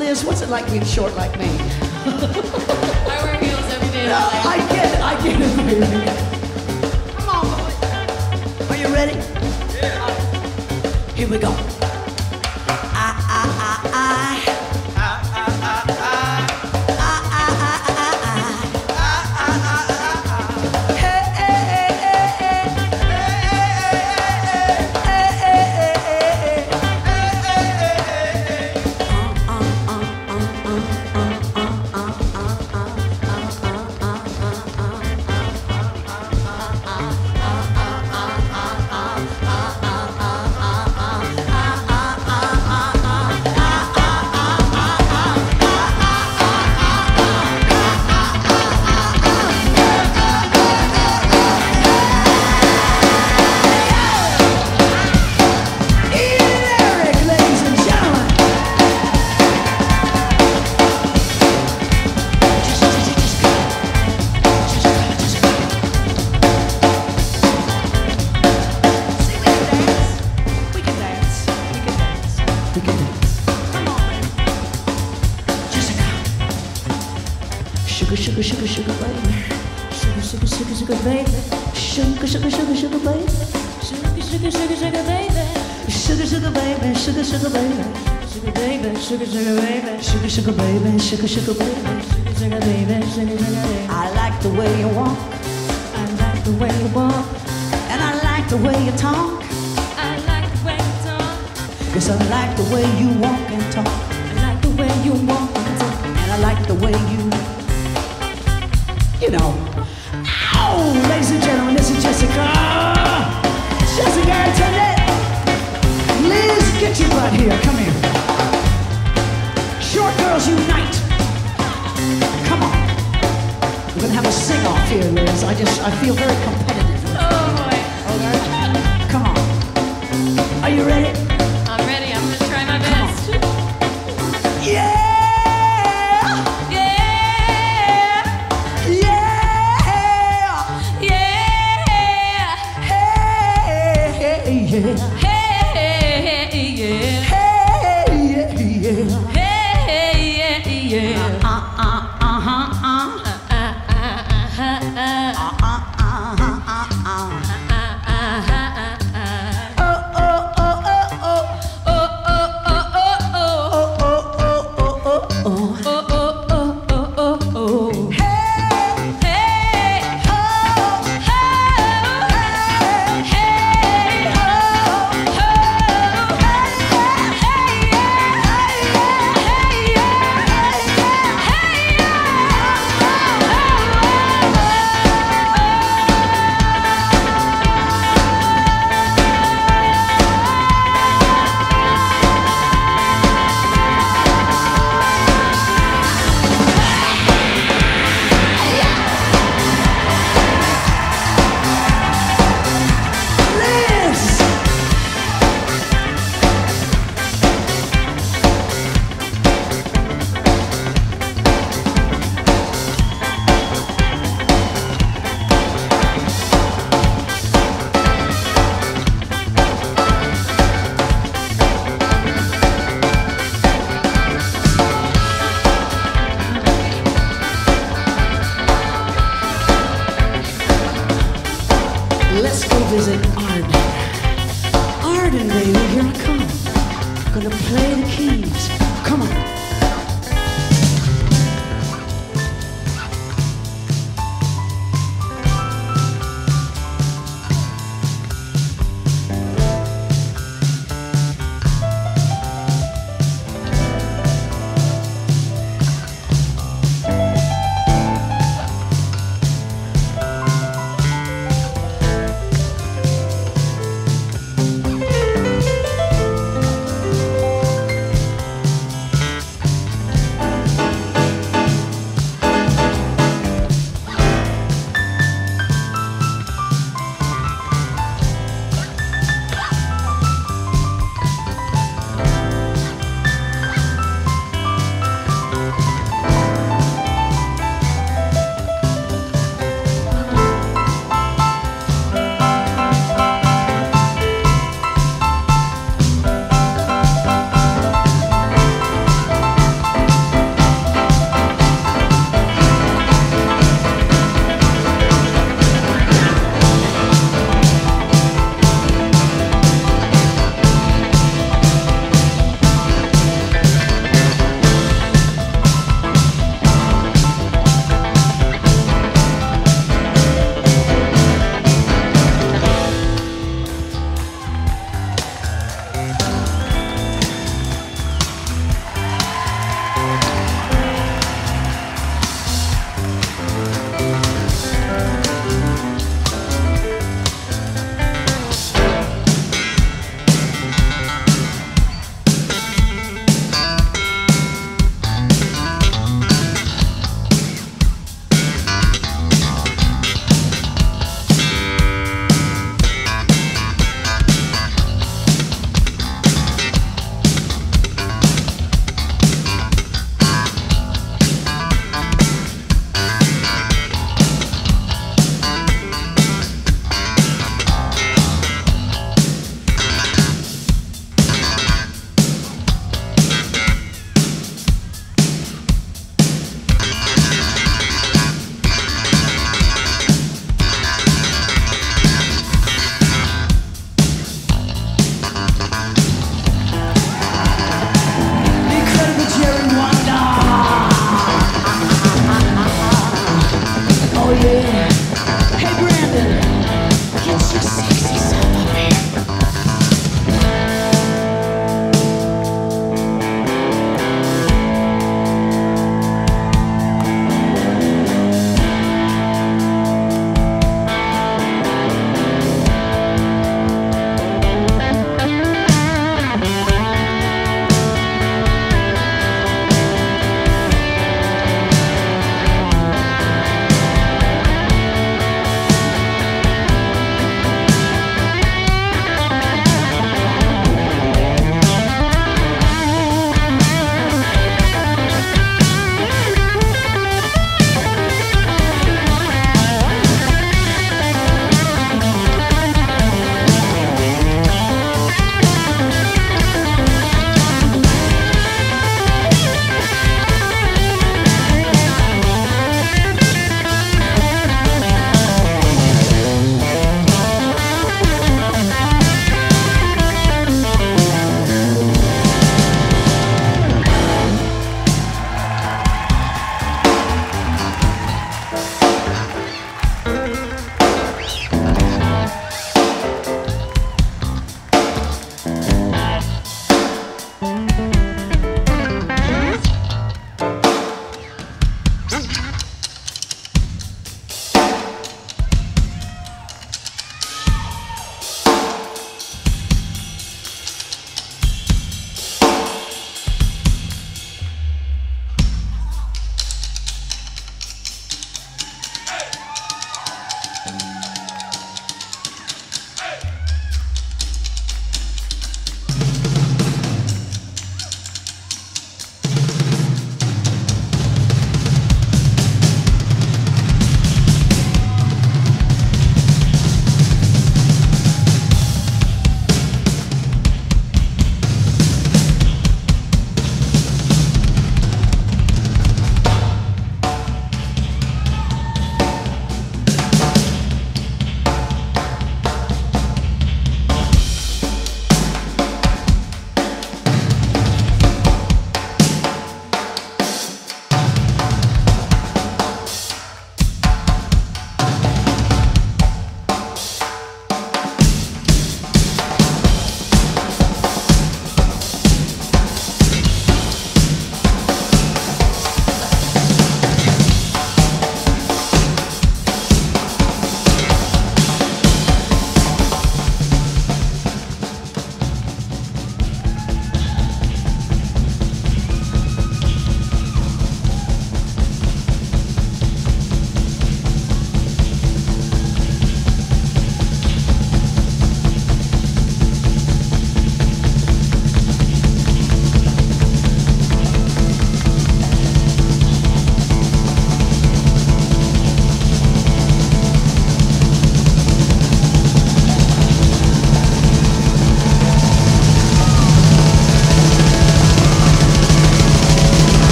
Liz, what's it like being short like me? I wear heels every day. No, of my I life. get it, I get it, baby. Come on, boy. Are you ready? Yeah. Here we go. I, I, I, I. Sugar, sugar, sugar, baby. Sugar, sugar, sugar, sugar, baby. Sugar, sugar, sugar, sugar, baby. Sugar, sugar, sugar, sugar, baby. Sugar, sugar, baby. Sugar, sugar, baby. Sugar, baby. Sugar, sugar, baby. Sugar, sugar, baby. Sugar, sugar, baby. Sugar, sugar, baby. Sugar, sugar, baby. I like the way you walk. I like the way you walk. And I like the way you talk. I like the way you talk. Yes, I like the way you walk and talk. I like the way you walk and talk. And I like the way you, you know. Ow! Ladies and gentlemen, this is Jessica. Jessica Antoinette. Liz, get your butt here. Come here. Short girls unite. Come on. We're gonna have a sing-off here, Liz. I just, I feel very competitive. Oh boy. Okay? Come on. Are you ready? I'm ready. I'm gonna try my best. Yeah! Yeah. Yeah! Yeah. Hey, hey, yeah. Hey, yeah. Hey, yeah, yeah. Hey, yeah, yeah. Uh, uh, uh-huh, uh. Uh, uh, uh, uh, uh. Uh, uh, uh, uh,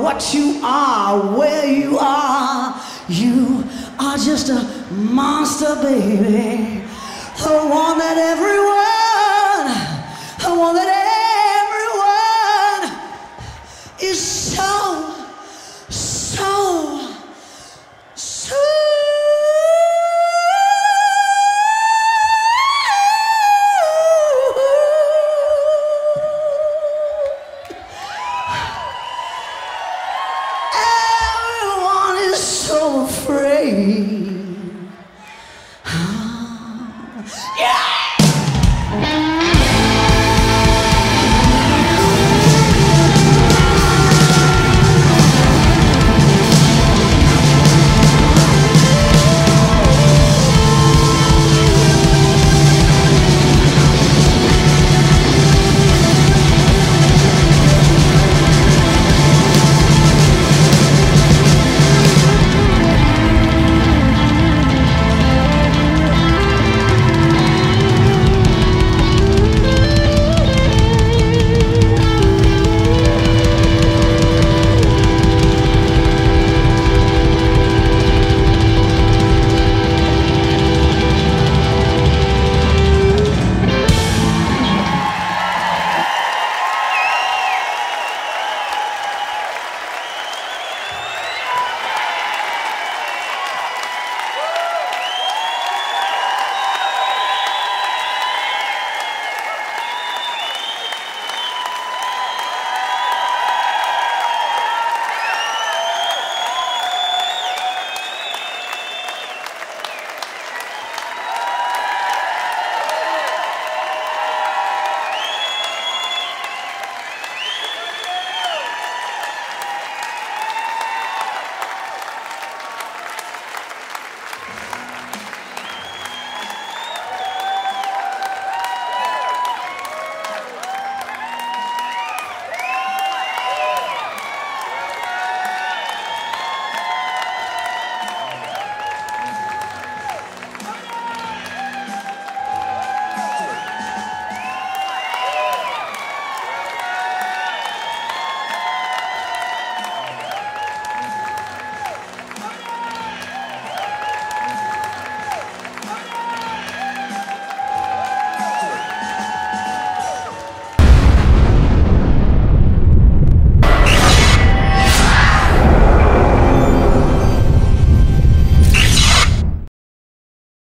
what you are, where you are. You are just a monster, baby. The one that everyone